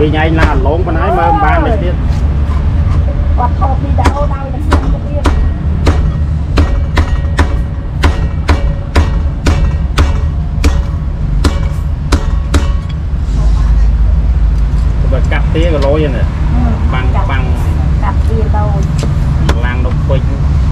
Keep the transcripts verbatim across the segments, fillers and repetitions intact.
vì nhảy là lốn con ấy mà ba mình biết quạt thọt đi đâu đâu được xem được yên bật cắt tía cái lối này bằng bằng cắt tía đâu làng độc quỳnh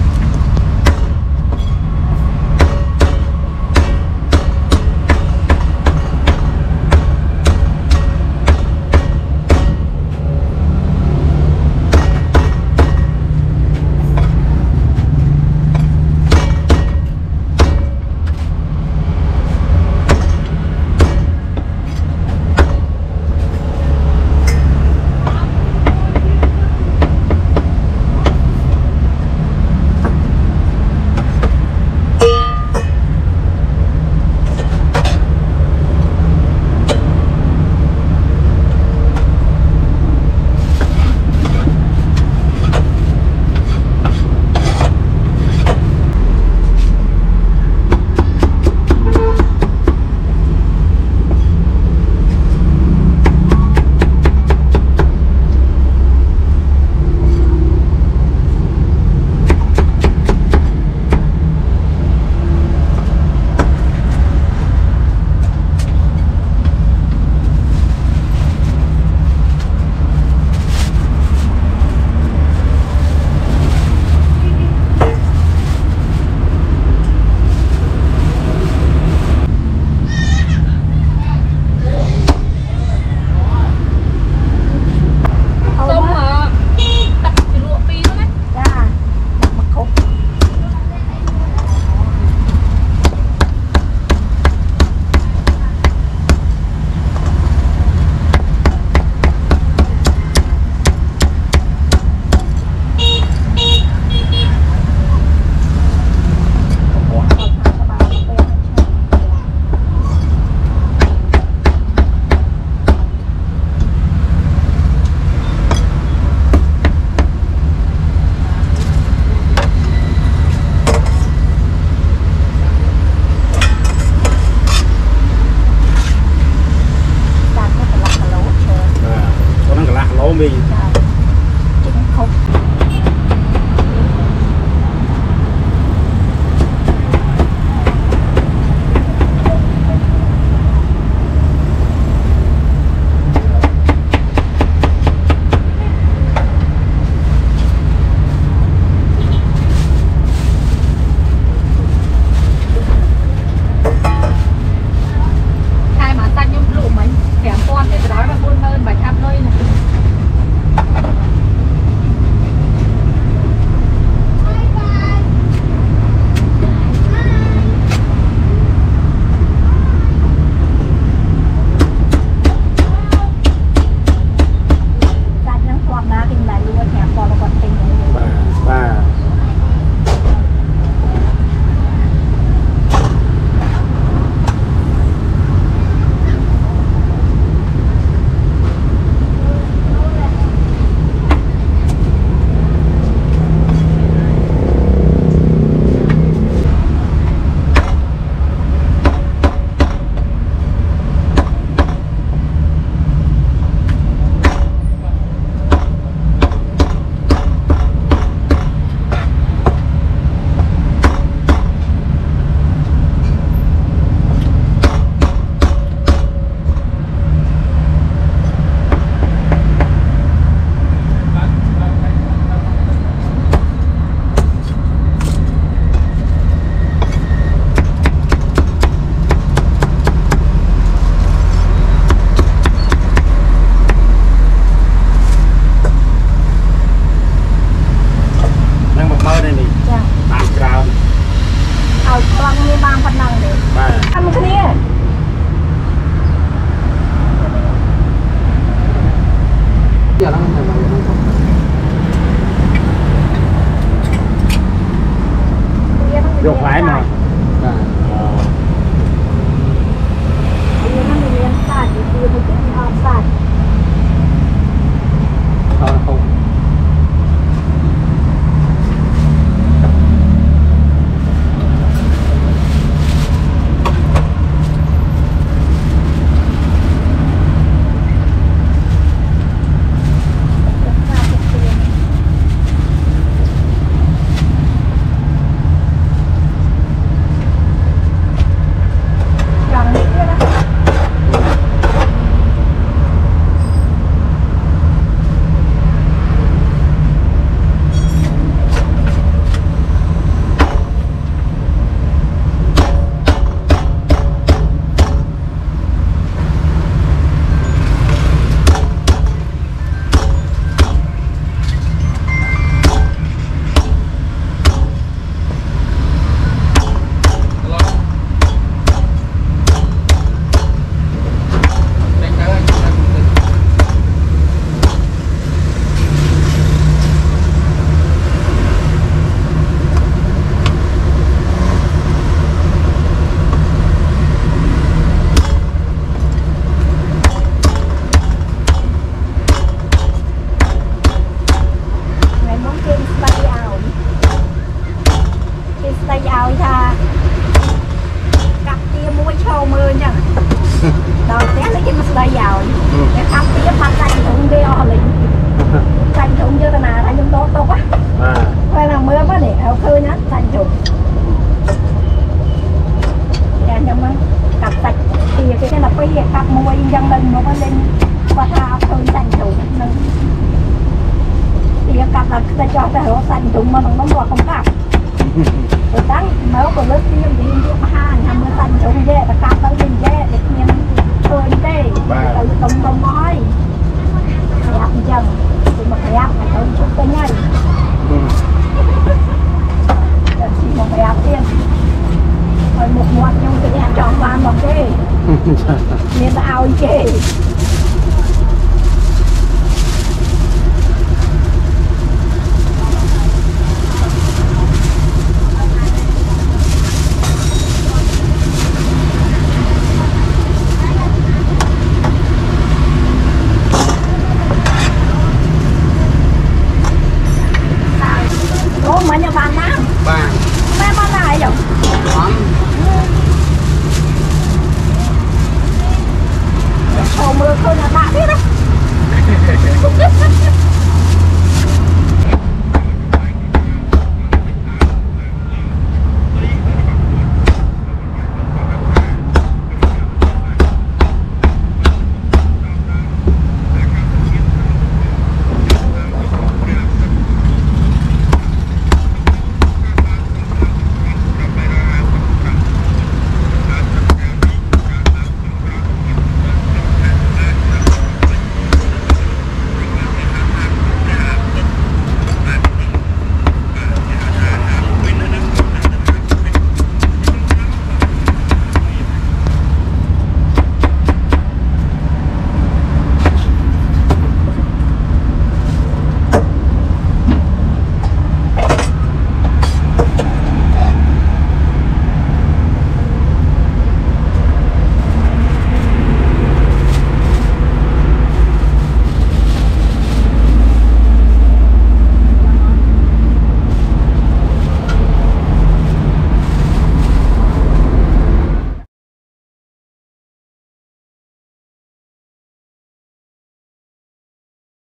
Dục phải mà. Thôi không. giàu tha cặp kia mua châu mưa nha đầu té lấy cái mặt giàu cái cặp kia mặt xanh thùng kia họ liền xanh thùng chưa là tại chúng tôi tốt á quay là mưa quá để ở khơi nhá xanh thùng đèn cho mình cặp sạch thì cái cái là cái cặp mua dân mình nó có lên qua thao khơi xanh thùng thì cặp là ta cho cái hổ xanh thùng mà nó nó không cặp rồi tăng máu của lớp tiêm thì như hai năm mươi xanh thùng dê ta cặp tới bên dê để nhìn khơi tê từ tông tông nói đẹp chân thì mà đẹp phải tông chút cái nhây